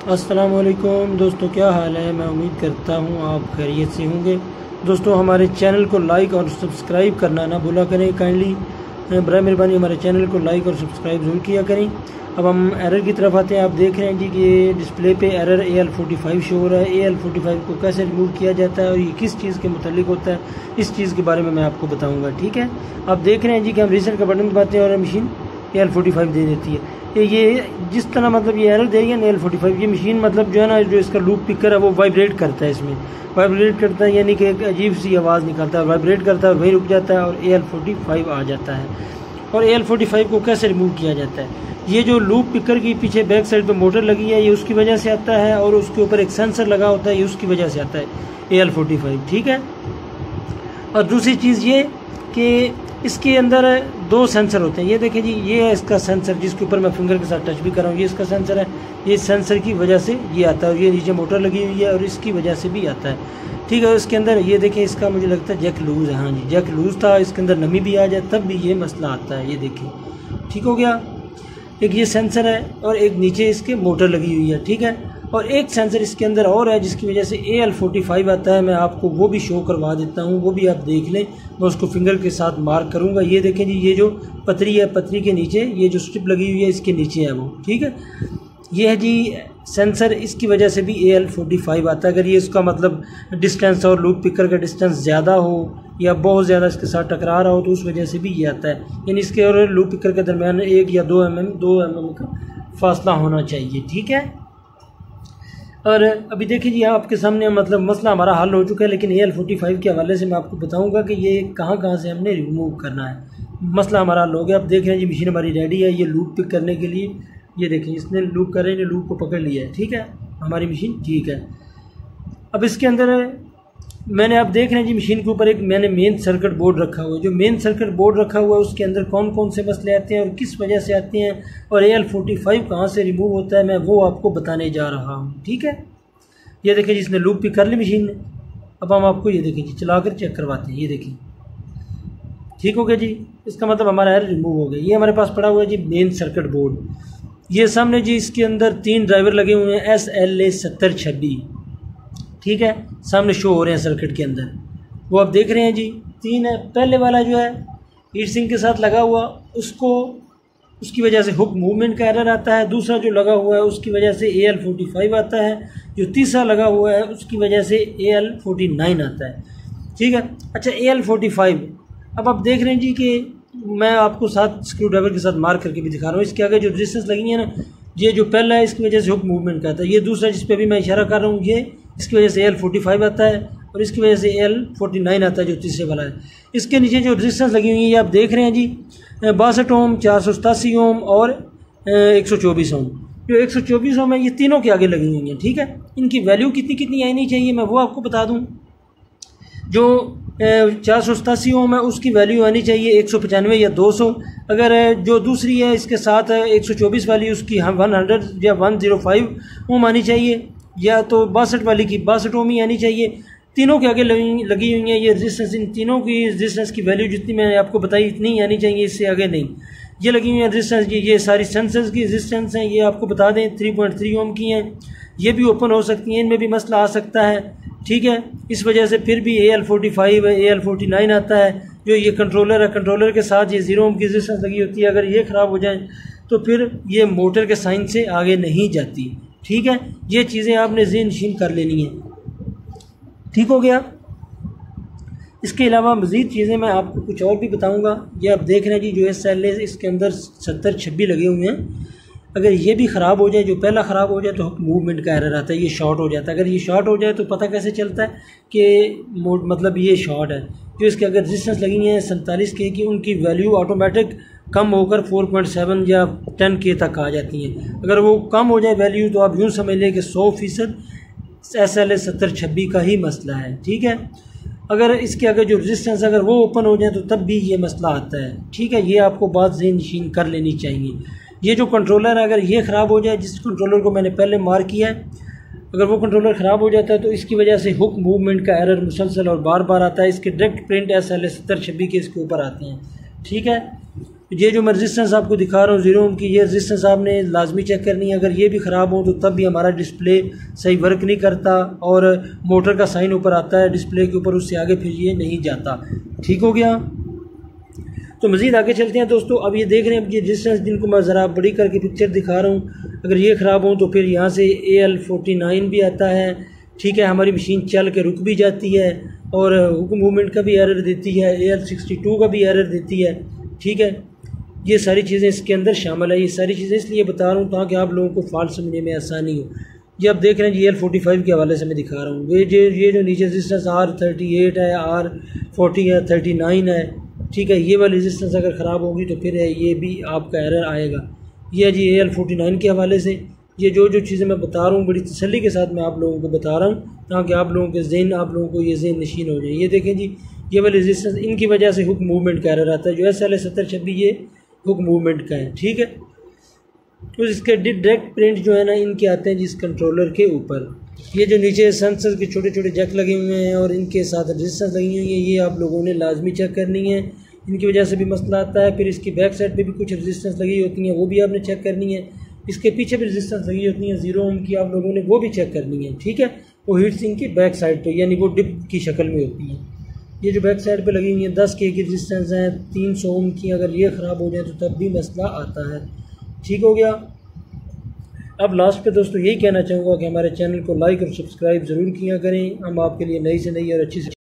अस्सलाम वालेकुम दोस्तों, क्या हाल है। मैं उम्मीद करता हूँ आप खैरियत से होंगे। दोस्तों, हमारे चैनल को लाइक और सब्सक्राइब करना ना भूला करें। काइंडली बराए मेहरबानी हमारे चैनल को लाइक और सब्सक्राइब ज़रूर किया करें। अब हम एरर की तरफ आते हैं। आप देख रहे हैं जी कि डिस्प्ले पे एरर AL45 शो हो रहा है। AL45 को कैसे रिमूव किया जाता है और ये किस चीज़ के मुतालिक होता है, इस चीज़ के बारे में मैं आपको बताऊँगा। ठीक है, आप देख रहे हैं जी कि हम रीसेट का बटन दबाते हैं और मशीन AL45 दे देती है। ये जिस तरह मतलब ये एरर देगी ना AL45, ये मशीन मतलब जो है ना, जो इसका लूप पिकर है वो वाइब्रेट करता है। इसमें वाइब्रेट करता है यानी कि एक अजीब सी आवाज़ निकलता है, वाइब्रेट करता है और वहीं रुक जाता है और AL45 आ जाता है। और AL45 को कैसे रिमूव किया जाता है, ये जो लूप पिकर की पीछे बैक साइड पे मोटर लगी है, ये उसकी वजह से आता है। और उसके ऊपर एक सेंसर लगा होता है, ये उसकी वजह से आता है AL45। ठीक है, और दूसरी चीज़ ये कि इसके अंदर दो सेंसर होते हैं। ये देखें जी, ये है इसका सेंसर जिसके ऊपर मैं फिंगर के साथ टच भी कर रहा हूँ। ये इसका सेंसर है, ये सेंसर की वजह से ये आता है। और ये नीचे मोटर लगी हुई है और इसकी वजह से भी आता है। ठीक है, इसके अंदर ये देखें, इसका मुझे लगता है जैक लूज़ है। हाँ जी, जैक लूज़ था, इसके अंदर नमी भी आ जाए तब भी ये मसला आता है। ये देखें, ठीक हो गया। एक ये सेंसर है और एक नीचे इसके मोटर लगी हुई है। ठीक है, और एक सेंसर इसके अंदर और है जिसकी वजह से AL45 आता है। मैं आपको वो भी शो करवा देता हूँ, वो भी आप देख लें। मैं उसको फिंगर के साथ मार्क करूँगा। ये देखें जी, ये जो पतरी है, पतरी के नीचे ये जो स्ट्रिप लगी हुई है, इसके नीचे है वो। ठीक है, ये है जी सेंसर, इसकी वजह से भी AL45 आता है। अगर ये इसका मतलब डिस्टेंस और लूप पिकर का डिस्टेंस ज़्यादा हो या बहुत ज़्यादा इसके साथ टकरा रहा हो तो उस वजह से भी ये आता है। यानी इसके और लूप पिकर के दरमियान 1 या 2 mm का फासला होना चाहिए। ठीक है, और अभी देखिए जी, आपके सामने मतलब मसला हमारा हल हो चुका है। लेकिन AL45 के हवाले से मैं आपको बताऊंगा कि ये कहाँ से हमने रिमूव करना है। मसला हमारा हल हो गया। आप देख रहे हैं जी, मशीन हमारी रेडी है ये लूप पिक करने के लिए। ये देखिए, इसने लूप कर रहे हैं, लूप को पकड़ लिया है। ठीक है, हमारी मशीन ठीक है। अब इसके अंदर मैंने, आप देख रहे हैं जी, मशीन के ऊपर एक मैंने मेन सर्किट बोर्ड रखा हुआ है। जो मेन सर्किट बोर्ड रखा हुआ है उसके अंदर कौन कौन से मसले आते हैं और किस वजह से आते हैं और AL45 कहाँ से रिमूव होता है, मैं वो आपको बताने जा रहा हूँ। ठीक है, ये देखिए जिसने लूप पिक कर ली मशीन ने। अब हम आपको ये देखिए जी चला कर चेक करवाते हैं। ये देखिए, ठीक हो गया जी, इसका मतलब हमारा एरर रिमूव हो गया। ये हमारे पास पड़ा हुआ है जी मेन सर्किट बोर्ड। ये सामने जी इसके अंदर 3 ड्राइवर लगे हुए हैं SLA7026। ठीक है, सामने शो हो रहे हैं सर्किट के अंदर। वो आप देख रहे हैं जी 3 है। पहले वाला जो है हीट सिंक के साथ लगा हुआ, उसकी वजह से हुक मूवमेंट का एरर आता है। दूसरा जो लगा हुआ है उसकी वजह से AL45 आता है। जो तीसरा लगा हुआ है उसकी वजह से AL49 आता है। ठीक है, अच्छा AL45, अब आप देख रहे हैं जी कि मैं आपको साथ स्क्रू ड्राइवर के साथ मार्क करके भी दिखा रहा हूँ। इसके आगे जो रेजिस्टेंस लगी है ना, ये जो पहला है इसकी वजह से हुक मूवमेंट का आता है। ये दूसरा जिस पे अभी मैं इशारा कर रहा हूँ, ये इसकी वजह से AL45 आता है और इसकी वजह से AL49 आता है जो तीसरे वाला है। इसके नीचे जो रेजिस्टेंस लगी हुई है ये आप देख रहे हैं जी 62 ओम, 487 ओम और 124 ओम। जो 124 ओम है ये तीनों के आगे लगी हुई हैं। ठीक है, इनकी वैल्यू कितनी कितनी आनी चाहिए मैं वो आपको बता दूं। जो 487 ओम है उसकी वैल्यू आनी चाहिए 195 या 200। अगर जो दूसरी है इसके साथ 124 वाली, उसकी 100 या 105 ओम आनी चाहिए, या तो 62 वाली की 62 ओम ही आनी चाहिए। तीनों के आगे लगी हुई हैं ये रेजिस्टेंस। इन तीनों की रेजिस्टेंस की वैल्यू जितनी मैंने आपको बताई इतनी ही आनी चाहिए, इससे आगे नहीं। ये लगी हुई है रेजिस्टेंस, ये सारी सेंसर्स की रेजिस्टेंस हैं। ये आपको बता दें 3.3 ओम की हैं। ये भी ओपन हो सकती हैं, इनमें भी मसला आ सकता है। ठीक है, इस वजह से फिर भी AL45 AL49 आता है। जो ये कंट्रोलर है, कंट्रोलर के साथ ये 0 ओम की रेजिस्टेंस लगी होती है। अगर ये ख़राब हो जाए तो फिर ये मोटर के साइन से आगे नहीं जाती। ठीक है, ये चीज़ें आपने ज़हन नशीन कर लेनी है। ठीक हो गया। इसके अलावा मज़ीद चीज़ें मैं आपको कुछ और भी बताऊंगा। ये आप देख रहे हैं जी, जो SLA इसके अंदर 7026 लगे हुए हैं। अगर ये भी ख़राब हो जाए, जो पहला ख़राब हो जाए तो हुक मूवमेंट का एरर आता है, ये शॉर्ट हो जाता है। अगर ये शॉर्ट हो जाए तो पता कैसे चलता है कि मतलब ये शॉर्ट है। जो इसके अगर रेजिस्टेंस लगी हैं 47 के की, उनकी वैल्यू ऑटोमेटिक कम होकर 4.7 या 10K तक आ जाती हैं। अगर वो कम हो जाए वैल्यू तो आप यूँ समझ लें कि 100% SLA7026 का ही मसला है। ठीक है, अगर इसके अगर जो रेजिस्टेंस अगर वो ओपन हो जाए तो तब भी ये मसला आता है। ठीक है, ये आपको बात ज़हन नशीन कर लेनी चाहिए। ये जो कंट्रोलर है, अगर ये ख़राब हो जाए, जिस कंट्रोलर को मैंने पहले मार्क किया है, अगर वो कंट्रोलर ख़राब हो जाता है तो इसकी वजह से हुक मूवमेंट का एरर मुसलसल और बार बार आता है। इसके डायरेक्ट प्रिंट SLA7026 के इसके ऊपर आते हैं। ठीक है, ये जो मैं रजिस्टेंस आपको दिखा रहा हूँ 0 ओम की, ये रजिस्टेंस आपने लाजमी चेक करनी है। अगर ये भी ख़राब हो तो तब भी हमारा डिस्प्ले सही वर्क नहीं करता और मोटर का साइन ऊपर आता है डिस्प्ले के ऊपर, उससे आगे फिर ये नहीं जाता। ठीक हो गया। तो मज़ीद आगे चलते हैं दोस्तों। अब ये देख रहे हैं, अब ये रजिस्टेंस जिनको मैं ज़रा बड़ी करके पिक्चर दिखा रहा हूँ, अगर ये ख़राब हो तो फिर यहाँ से AL49 भी आता है। ठीक है, हमारी मशीन चल के रुक भी जाती है और हुक्म मूवमेंट का भी एरर देती है, AL62 का भी एरर देती है। ठीक है, ये सारी चीज़ें इसके अंदर शामिल है। ये सारी चीज़ें इसलिए बता रहा हूँ ताकि आप लोगों को फॉल्ट समझने में आसानी हो। ये आप देख रहे हैं जी AL45 के हवाले से मैं दिखा रहा हूँ। ये जो नीचे रजिस्टेंस R38 है, R40 है, 39 है। ठीक है, ये वाली रजिस्टेंस अगर ख़राब होगी तो फिर ये भी आपका एरर आएगा। ये है जी AL49 के हवाले से। ये जो चीज़ें मैं बता रहा हूँ बड़ी तसल्ली के साथ मैं आप लोगों को बता रहा हूँ ताकि आप लोगों के जहन, आप लोगों को ये जहन नशीन हो जाए। ये देखें जी, ये वाली रजिस्टेंस, इनकी वजह से हुक मूवमेंट का एरर आता है। जो SL7026 ये हुक मूवमेंट का है। ठीक है, तो इसके डायरेक्ट प्रिंट जो है ना, इनके आते हैं जिस कंट्रोलर के ऊपर। ये जो नीचे सेंसर के छोटे छोटे जैक लगे हुए हैं और इनके साथ रजिस्टेंस लगी हुई है, ये आप लोगों ने लाजमी चेक करनी है। इनकी वजह से भी मसला आता है। फिर इसकी बैक साइड पे भी कुछ रजिस्टेंस लगी होती हैं, वो भी आपने चेक करनी है। इसके पीछे भी रजिस्टेंस लगी होती हैं 0 ओम की, आप लोगों ने वो भी चेक करनी है। ठीक है, वो हीट सिंक की बैक साइड पे, यानी वो डिप की शक्ल में होती है। ये जो बैक साइड पे लगी हुई है 10 K की रजिस्टेंस हैं, 300 ओम की। अगर ये ख़राब हो जाए तो तब भी मसला आता है। ठीक हो गया। अब लास्ट पे दोस्तों यही कहना चाहूँगा कि हमारे चैनल को लाइक और सब्सक्राइब ज़रूर किया करें। हम आपके लिए नई से नई और अच्छी से